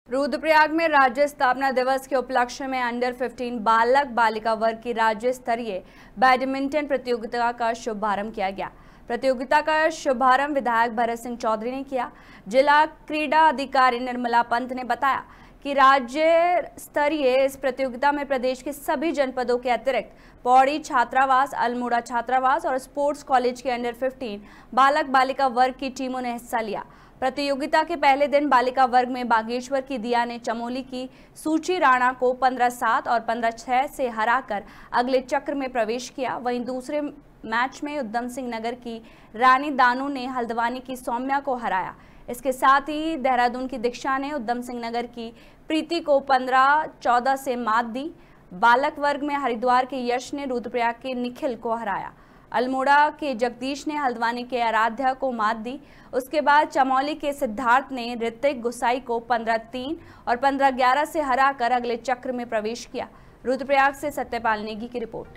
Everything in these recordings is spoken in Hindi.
रुद्रप्रयाग में राज्य स्थापना दिवस के उपलक्ष्य में अंडर 15 बालक बालिका वर्ग की राज्य स्तरीय बैडमिंटन प्रतियोगिता का शुभारंभ किया गया। प्रतियोगिता का शुभारंभ विधायक भरत सिंह चौधरी ने किया। जिला क्रीड़ा अधिकारी निर्मला पंत ने बताया कि राज्य स्तरीय इस प्रतियोगिता में प्रदेश के सभी जनपदों के अतिरिक्त पौड़ी छात्रावास, अल्मोड़ा छात्रावास और स्पोर्ट्स कॉलेज के अंडर 15 बालक बालिका वर्ग की टीमों ने हिस्सा लिया। प्रतियोगिता के पहले दिन बालिका वर्ग में बागेश्वर की दिया ने चमोली की सूची राणा को 15-7 और 15-6 से हराकर अगले चक्र में प्रवेश किया। वहीं दूसरे मैच में उद्यम सिंह नगर की रानी दानू ने हल्द्वानी की सौम्या को हराया। इसके साथ ही देहरादून की दीक्षा ने उद्यम सिंह नगर की प्रीति को 15-14 से मात दी। बालक वर्ग में हरिद्वार के यश ने रुद्रप्रयाग के निखिल को हराया। अल्मोड़ा के जगदीश ने हल्द्वानी के आराध्या को मात दी। उसके बाद चमोली के सिद्धार्थ ने ऋतिक गुसाई को 15-3 और 15-11 से हराकर अगले चक्र में प्रवेश किया। रुद्रप्रयाग से सत्यपाल नेगी की रिपोर्ट।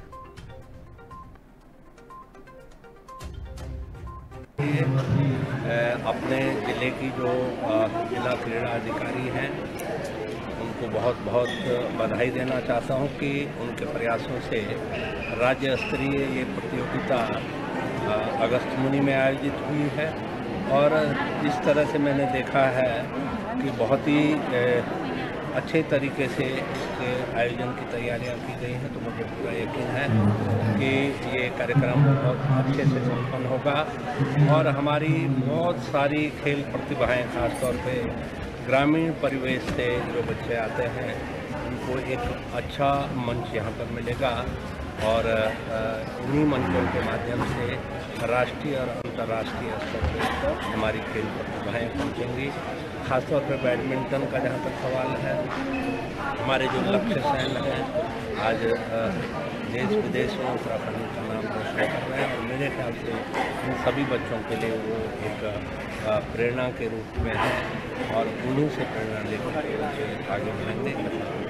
अपने जिले की जो जिला क्रीड़ा अधिकारी हैं उनको बहुत बहुत बधाई देना चाहता हूं कि उनके प्रयासों से राज्य स्तरीय ये प्रतियोगिता अगस्त मुनि में आयोजित हुई है। और इस तरह से मैंने देखा है कि बहुत ही अच्छे तरीके से इसके आयोजन की तैयारियां की गई हैं, तो मुझे पूरा यकीन है कि ये कार्यक्रम बहुत अच्छे से संपन्न होगा और हमारी बहुत सारी खेल प्रतिभाएं, खासतौर पे ग्रामीण परिवेश से जो बच्चे आते हैं उनको एक अच्छा मंच यहाँ पर मिलेगा और इन्हीं मंचों के माध्यम से राष्ट्रीय और अंतर्राष्ट्रीय स्तर पर हमारी खेल प्रतिभाएं पहुँचेंगी। खासतौर पर बैडमिंटन का जहाँ तक सवाल है, हमारे जो लक्ष्य सेन हैं आज देश विदेश में उत्तराखंड का नाम रोशन कर रहे हैं और मेरे ख्याल से इन सभी बच्चों के लिए वो एक प्रेरणा के रूप में है और उन्हीं से प्रेरणा लेकर के आगे बढ़ेंगे।